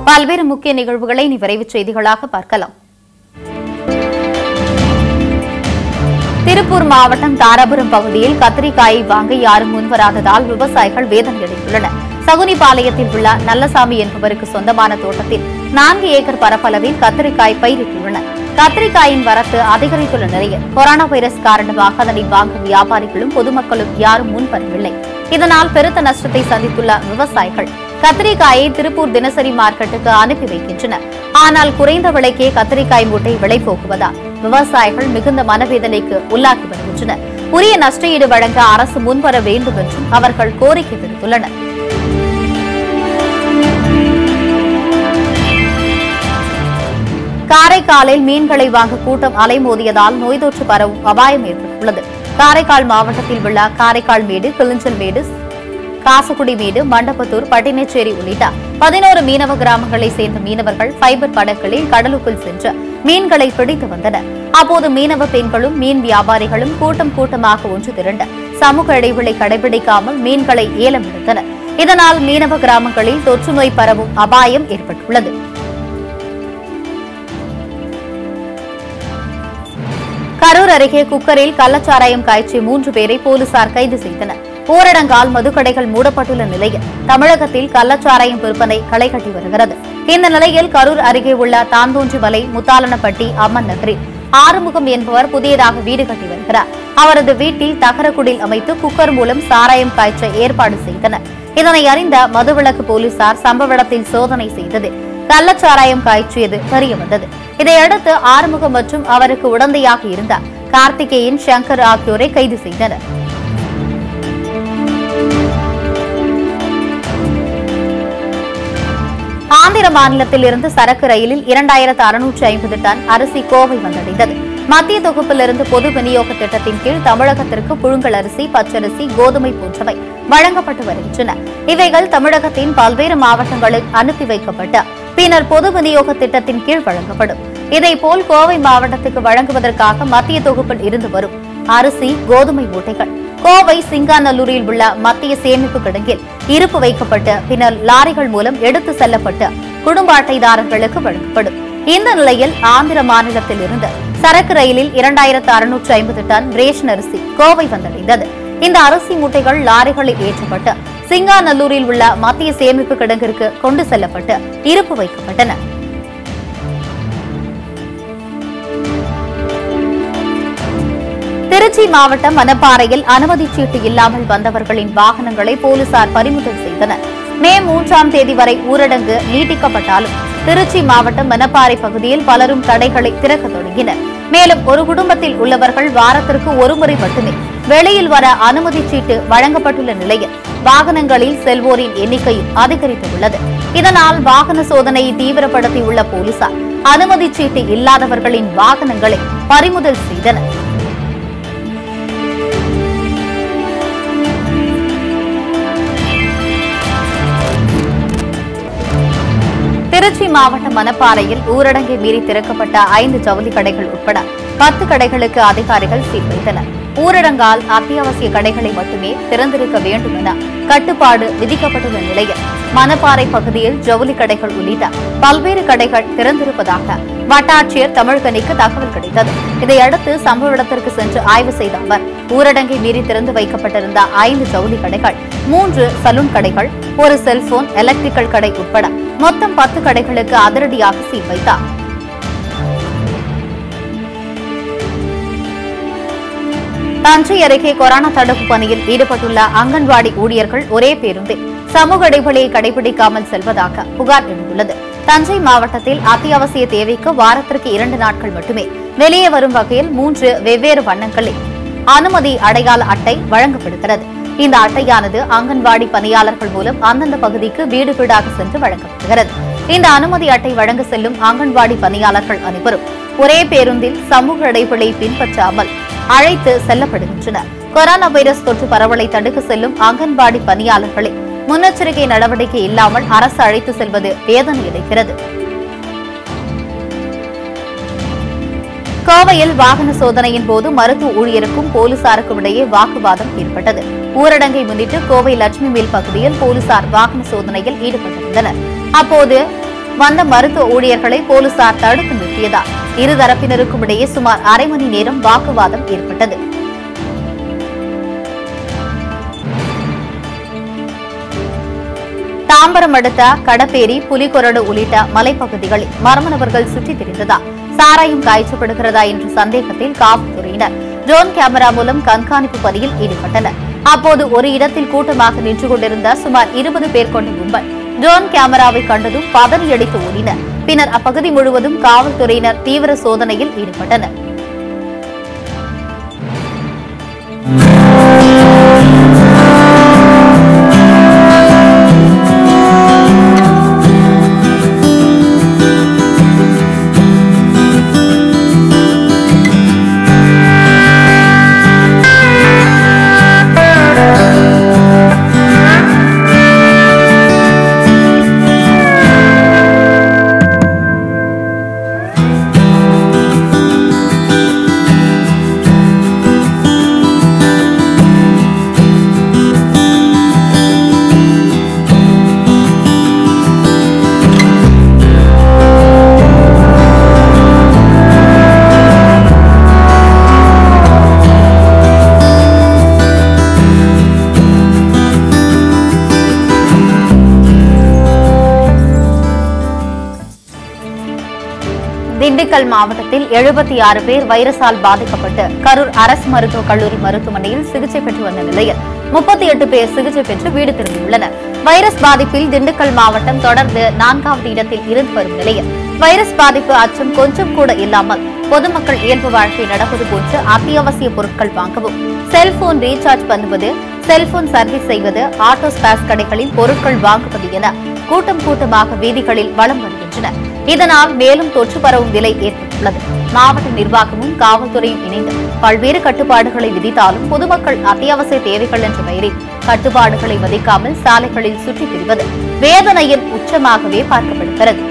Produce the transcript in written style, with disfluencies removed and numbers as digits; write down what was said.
பல்வேறு முக்கிய நிகழ்வுகளை இனி விரைவுச் செய்திகளாக பார்க்கலாம். திருப்பூர் மாவட்டம் தாராபுரம் பகுதியில் கத்திரிக்காயை வாங்க யாரும் முன்வராததால் விவசாயிகள் வேதனையடைந்துள்ளனர். சகுனிபாளையத்தில் உள்ள நல்லசாமி என்பவருக்கு சொந்தமான தோட்டத்தில் 4 ஏக்கர் பரப்பளவில் கத்திரிக்காய் பயிரிட்டுள்ளனர். கத்திரிக்காயின் வரத்து அதிகரித்துள்ள நிலையில் கொரோனா வைரஸ் காரணமாக அதனை வாங்க வியாபாரிகளும் பொதுமக்களும் யாரும் முன்வரவில்லை. இதனால் பெருத்த நஷ்டத்தை சந்தித்துள்ள விவசாயிகள் கத்திரிக்காயை திருப்பூர் தினசரி மார்க்கெட்டுக்கு அனுப்பி வைக்கின்றனர். ஆனால் குறைந்த விலைக்கே கத்திரிக்காய் மூட்டை விலை போகுவதால் விவசாயிகள் மிகுந்த மனவேதனைக்கு உள்ளாகி வருகின்றனர். உரிய நஷ்டஈடு வழங்க அரசு முன்வர வேண்டும் என்றும் அவர்கள் கோரிக்கை விடுத்துள்ளனர். காரைக்காலில் மீன்களை வாங்க கூட்டம் அலைமோதியதால் நோய் தொற்று பரவும் அபாயம் ஏற்பட்டுள்ளது. காரைக்கால் மாவட்டத்தில் உள்ள காரைக்கால் மேடு, கிளிஞ்சல் மேடு, காசக்குடி மேடு, மண்டபத்தூர், பட்டினச்சேரி உள்ளிட்ட 11 மீனவ கிராமங்களைச் சேர்ந்த மீனவர்கள் ஃபைபர் படகுகளில் கடலுக்குள் சென்று மீன்களை பிடித்து வந்தனர். அப்போது மீனவ பெண்களும் மீன் வியாபாரிகளும் கூட்டம் கூட்டமாக ஒன்று திரண்ட சமூக இடைவெளி கடைபிடிக்காமல் மீன்களை ஏலம் எடுத்தனர். இதனால் மீனவ கிராமங்களில் தொற்று நோய் பரவும் அபாயம் ஏற்பட்டுள்ளது. கரூர் அருகே குக்கரில் கள்ளச்சாராயம் காய்ச்சி 3 பேரை போலீசார் கைது செய்தனர். ஊரடங்கால் மதுக்கடைகள் மூடப்பட்டுள்ள நிலையில் தமிழகத்தில் கள்ளச்சாராயம் விற்பனை களை கட்டி வருகிறது. இந்த நிலையில் கரூர் அருகே உள்ள தாந்தோஞ்சிமலை, முத்தாலனப்பட்டி, அம்மன் நகரில் ஆறுமுகம் என்பவர் புதியதாக வீடு கட்டி வருகிறார். அவரது வீட்டில் தகரக்குடில் அமைத்து குக்கர் மூலம் சாராயம் காய்ச்ச ஏற்பாடு செய்தனர். இதனை அறிந்த மதுவிலக்கு போலீசார் சம்பவ இடத்தில் சோதனை செய்தது கள்ளச்சாராயம் காய்ச்சியது தெரியவந்தது. இதையடுத்து ஆறுமுகம் மற்றும் அவருக்கு உடந்தையாக இருந்த கார்த்திகேயன், சங்கர் ஆகியோரை கைது செய்தனர். ஆந்திர மாநிலத்தில் இருந்து சரக்கு ரயிலில் 2650 டன் அரிசி கோவை வந்தடைந்தது. மத்திய தொகுப்பிலிருந்து பொது விநியோக திட்டத்தின் கீழ் தமிழகத்திற்கு புழுங்கல் அரிசி, பச்சரிசி, கோதுமை போன்றவை வழங்கப்பட்டு வருகின்றன. இவைகள் தமிழகத்தின் பல்வேறு மாவட்டங்களுக்கு அனுப்பி வைக்கப்பட்டு பின்னர் பொது விநியோக திட்டத்தின் கீழ் வழங்கப்படும். இதேபோல் கோவை மாவட்டத்துக்கு வழங்குவதற்காக மத்திய தொகுப்பில் இருந்து வரும் அரிசி, கோதுமை மூட்டைகள் கோவை சிங்காநல்லூரில் உள்ள மத்திய சேமிப்பு கிடங்கில் இருப்பு வைக்கப்பட்டு பின்னர் லாரிகள் மூலம் எடுத்து செல்லப்பட்டு குடும்ப அட்டைதாரர்களுக்கு வழங்கப்படும். இந்த நிலையில் ஆந்திர மாநிலத்தில் இருந்து சரக்கு ரயிலில் 2650 டன் ரேஷன் அரிசி கோவை வந்தடைந்தது. இந்த அரிசி மூட்டைகள் லாரிகளில் ஏற்றப்பட்டு சிங்காநல்லூரில் உள்ள மத்திய சேமிப்பு கிடங்கிற்கு கொண்டு செல்லப்பட்டு இருப்பு வைக்கப்பட்டன. திருச்சி மாவட்டம் மணப்பாறையில் அனுமதி சீட்டு இல்லாமல் வந்தவர்களின் வாகனங்களை போலீசார் பறிமுதல் செய்தனர். மே 3ஆம் தேதி வரை ஊரடங்கு நீட்டிக்கப்பட்டாலும் திருச்சி மாவட்டம் மணப்பாறை பகுதியில் பலரும் கடைகளை திறக்க தொடங்கினர். மேலும் ஒரு குடும்பத்தில் உள்ளவர்கள் வாரத்திற்கு ஒருமுறை மட்டுமே வெளியில் வர அனுமதி சீட்டு வழங்கப்பட்டுள்ள நிலையில் வாகனங்களில் செல்வோரின் எண்ணிக்கையும் அதிகரித்துள்ளது. இதனால் வாகன சோதனையை தீவிரப்படுத்தியுள்ள போலீசார் அனுமதி சீட்டு இல்லாதவர்களின் வாகனங்களை பறிமுதல் செய்தனர். திருச்சி மாவட்டம் மணப்பாறையில் ஊரடங்கை மீறி திறக்கப்பட்ட 5 ஜவுளி கடைகள் உட்பட 10 கடைகளுக்கு அதிகாரிகள் சீல் வைத்தனர். ஊரடங்கால் அத்தியாவசிய கடைகளை மட்டுமே திறந்திருக்க வேண்டும் என கட்டுப்பாடு விதிக்கப்பட்டுள்ள நிலையில் மணப்பாறை பகுதியில் ஜவுளி கடைகள் உள்ளிட்ட பல்வேறு கடைகள் திறந்திருப்பதாக வட்டாட்சியர் தமிழ்கனிக்கு தகவல் கிடைத்தது. இதையடுத்து சம்பவ இடத்திற்கு சென்று ஆய்வு செய்த அவர் ஊரடங்கை மீறி திறந்து வைக்கப்பட்டிருந்த 5 ஜவுளி கடைகள், 3 சலூன் கடைகள், ஒரு செல்போன், எலக்ட்ரிக்கல் கடை உட்பட மொத்தம் 10 கடைகளுக்கு அதிரடியாக சீல் வைத்தார். தஞ்சை அருகே கொரோனா தடுப்பு பணியில் ஈடுபட்டுள்ள அங்கன்வாடி ஊழியர்கள் ஒரே பேருந்தில் சமூக இடைவெளியை கடைபிடிக்காமல் செல்வதாக புகார் எழுந்துள்ளது. தஞ்சை மாவட்டத்தில் அத்தியாவசிய தேவைக்கு வாரத்திற்கு 2 நாட்கள் மட்டுமே வெளியே வரும் வகையில் 3 வெவ்வேறு வண்ணங்களில் அனுமதி அடையாள அட்டை வழங்கப்படுகிறது. இந்த அட்டையானது அங்கன்வாடி பணியாளர்கள் மூலம் அந்தந்த பகுதிக்கு வீடு வீடாக சென்று வழங்கப்படுகிறது. இந்த அனுமதி அட்டை வழங்க செல்லும் அங்கன்வாடி பணியாளர்கள் அனைவரும் ஒரே பேருந்தில் சமூக இடைவெளியை பின்பற்றாமல் அழைத்து செல்லப்படுகின்றனர். கொரோனா வைரஸ் தொற்று பரவலை தடுக்க செல்லும் அங்கன்வாடி பணியாளர்களை முன்னெச்சரிக்கை நடவடிக்கை இல்லாமல் அரசு அழைத்து செல்வது வேதனை அளிக்கிறது. கோவையில் வாகன சோதனையின் போது மருத்துவ ஊழியருக்கும் போலீசாருக்கும் இடையே வாக்குவாதம் ஏற்பட்டது. ஊரடங்கை முன்னிட்டு கோவை லட்சுமி மில் பகுதியில் போலீசார் வாகன சோதனையில் ஈடுபட்டிருந்தனர். அப்போது வந்த மருத்துவ ஊழியர்களை போலீசார் தடுத்து நிறுத்தியதால் இருதரப்பினருக்கும் இடையே சுமார் அரை மணி நேரம் வாக்குவாதம் ஏற்பட்டது. தாம்பரம் அடுத்த கடப்பேரி, புலிகொரடு உள்ளிட்ட மலைப்பகுதிகளில் மர்ம நபர்கள் சுற்றித் திரிந்ததால் சாராயம் காய்ச்சப்படுகிறதா என்ற சந்தேகத்தில் காவல்துறையினர் ட்ரோன் கேமரா மூலம் கண்காணிப்பு பணியில் ஈடுபட்டனர். அப்போது ஒரு இடத்தில் கூட்டமாக நின்று கொண்டிருந்த சுமார் 20 பேர் கொண்ட கும்பல் ட்ரோன் கேமராவை கண்டதும் பதறியடித்து ஓடினர். பின்னர் அப்பகுதி முழுவதும் காவல்துறையினர் தீவிர சோதனையில் ஈடுபட்டனர். திண்டுக்கல் மாவட்டத்தில் 76 பேர் வைரஸால் பாதிக்கப்பட்டு கரூர் அரசு மருத்துவக் கல்லூரி மருத்துவமனையில் சிகிச்சை பெற்று வந்த நிலையில் 38 பேர் சிகிச்சை பெற்று வீடு திரும்பியுள்ளனர். வைரஸ் பாதிப்பில் திண்டுக்கல் மாவட்டம் தொடர்ந்து 4வது இடத்தில் இருந்து வரும் நிலையில் வைரஸ் பாதிப்பு அச்சம் கொஞ்சம் கூட இல்லாமல் பொதுமக்கள் இயல்பு வாழ்க்கை நடப்பது போன்று அத்தியாவசிய பொருட்கள் வாங்கவும், செல்போன் ரீசார்ஜ் பண்ணுவது, செல்போன் சர்வீஸ் செய்வது, ஆட்டோ ஸ்பேஸ் கடைகளில் பொருட்கள் வாங்குவது என கூட்டம் கூட்டமாக வீதிகளில் வலம் வருகின்றனர். இதனால் மேலும் தொற்று பரவும் நிலை ஏற்பட்டுள்ளது. மாவட்ட நிர்வாகமும் காவல்துறையும் இணைந்து பல்வேறு கட்டுப்பாடுகளை விதித்தாலும் பொதுமக்கள் அத்தியாவசிய தேவைகள் என்ற பெயரில் கட்டுப்பாடுகளை மதிக்காமல் சாலைகளில் சுற்றித் திரிவது வேதனையின் உச்சமாகவே பார்க்கப்படுகிறது.